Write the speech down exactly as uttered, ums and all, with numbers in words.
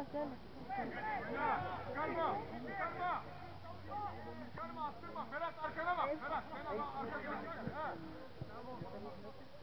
gel. Çıkarma. Çıkarma. Çıkarma attırma. Ferhat arkana bak. Ferhat sen ama arkana bak.